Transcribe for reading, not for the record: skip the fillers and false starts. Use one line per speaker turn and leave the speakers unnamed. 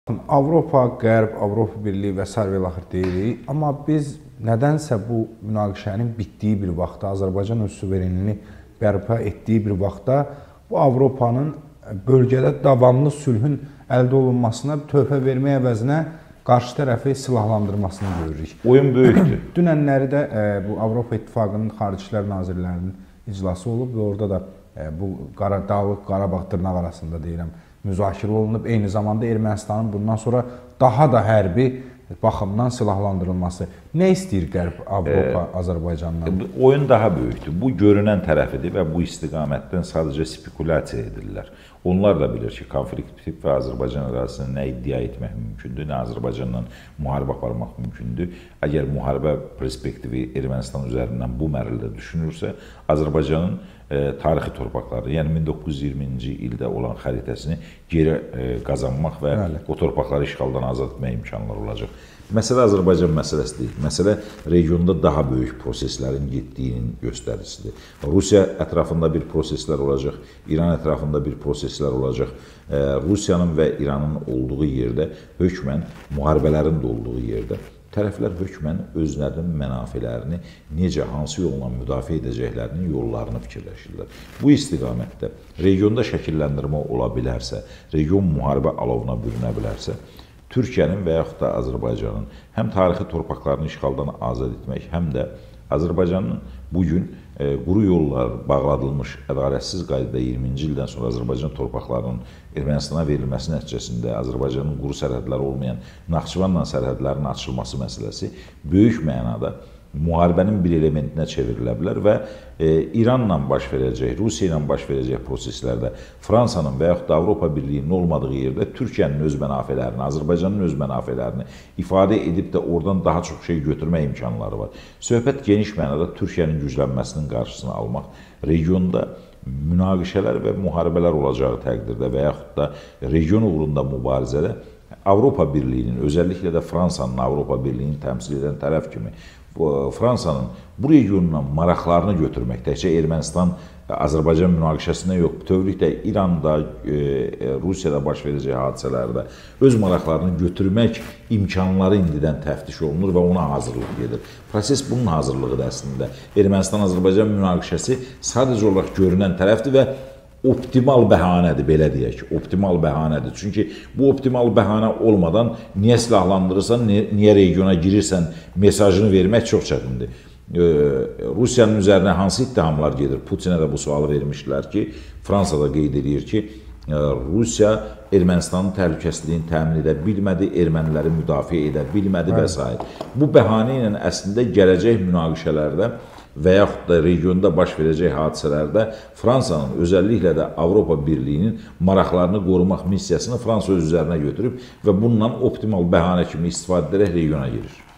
Avropa, Qərb, Avropa Birliyi və s. deyirik. Amma biz nədənsə bu münaqişənin bitdiyi bir vaxtda, Azərbaycan öz suverenliyini bərpa etdiyi bir vaxtda bu Avropanın bölgədə davamlı sülhün əldə olunmasına töhfə vermək əvəzinə qarşı tərəfi silahlandırmasını görürük.
Oyun böyükdür.
Dünənləri də bu Avropa İttifaqının Xarici İşlər Nazirlərinin iclası olub və orada da bu Dağlıq Qarabağ dırnaq arasında deyirəm, müzakirə olunub. Eyni zamanda Ermənistanın bundan sonra daha da hərbi baxımdan silahlandırılması. Nə istəyir Qərb, Avropa, Azərbaycandan?
Oyun daha böyükdür. Bu görünən tərəfidir və bu istiqamətdən sadəcə spekulyasiya edirlər. Onlar da bilir ki, konflikt bitib və Azərbaycan ərazisində nə iddia etmək mümkündür, nə Azərbaycanla müharibə aparmaq mümkündür. Əgər müharibə perspektivi Ermənistan üzərindən bu mərhələdə düşünürsə, Azərbaycanın tarixi torpaqları, yəni 1920-ci ildə olan xəritəsini geri qazanmaq və o torpaqları işğaldan azad etmək imkanları olacaq. Məsələ Azərbaycan məsələsi deyil. Məsələ regionda daha böyük proseslərin getdiyinin göstəricisidir. Rusiya ətrafında bir proseslər olacaq, İran ətrafında bir proseslər olacaq. Rusiyanın və İranın olduğu yerdə, hökmən müharibələrin də olduğu yerdə tərəflər hökmən özlərinin mənafələrini necə, hansı yolla müdafiə edəcəklərinin yollarını fikirləşirlər. Bu istiqamətdə regionda şəkilləndirmə ola bilərsə, region müharibə alovuna bürünə bilərsə, Türkiyənin və yaxud da Azərbaycanın həm tarixi torpaqlarını işğaldan azad etmək, həm də Azərbaycanın bugün quru yollar bağladılmış ədalətsiz qaydada 20-ci ildən sonra Azərbaycan torpaqlarının Ermənistana verilməsi nəticəsində Azərbaycanın quru sərhədləri olmayan Naxçıvanla sərhədlərinin açılması məsələsi böyük mənada müharibənin bir elementinə çevrilə bilər və İranla baş verəcək, Rusiya ilə baş verəcək proseslərdə Fransanın və yaxud da Avropa Birliyinin olmadığı yerdə Türkiyənin öz mənafələrini, Azərbaycanın öz mənafələrini ifadə edib də oradan daha çox şey götürmək imkanları var. Söhbət geniş mənada Türkiyənin güclənməsinin qarşısını almaq, regionda münaqişələr və müharibələr olacağı təqdirdə və yaxud da region uğrunda mübarizədə Avropa Birliyinin, özəlliklə də Fransanın Avropa Birliyini təmsil edən tərəf kimi Fransanın bu regiondan maraqlarını götürmək, təkcə Ermənistan, Azərbaycan münaqişəsində yox, bütövlükdə İranda, Rusiyada baş verəcək hadisələrdə öz maraqlarını götürmək imkanları indidən təftiş olunur və ona hazırlıq gedir. Proses bunun hazırlığıdır əslində. Ermənistan-Azərbaycan münaqişəsi sadəcə olaraq görünən tərəfdir və optimal bəhanədir, belə deyək, optimal bəhanədir. Çünki bu optimal bəhanə olmadan niyə silahlandırırsan, niyə regiona girirsən mesajını vermək çox çətindir. Rusiyanın üzərinə hansı ittihamlar gedir? Putinə də bu sualı vermişdilər ki, Fransada qeyd edir ki, Rusiya Ermənistanın təhlükəsizliyini təmin edə bilmədi, erməniləri müdafiə edə bilmədi və s. Bu bəhanə ilə əslində gələcək münaqişələrdə və yaxud da regionda baş verəcək hadisələrdə Fransanın, özəlliklə də Avropa Birliyinin maraqlarını qorumaq missiyasını Fransa öz üzərinə götürüb və bundan optimal bəhanə kimi istifadə edərək regiona girir.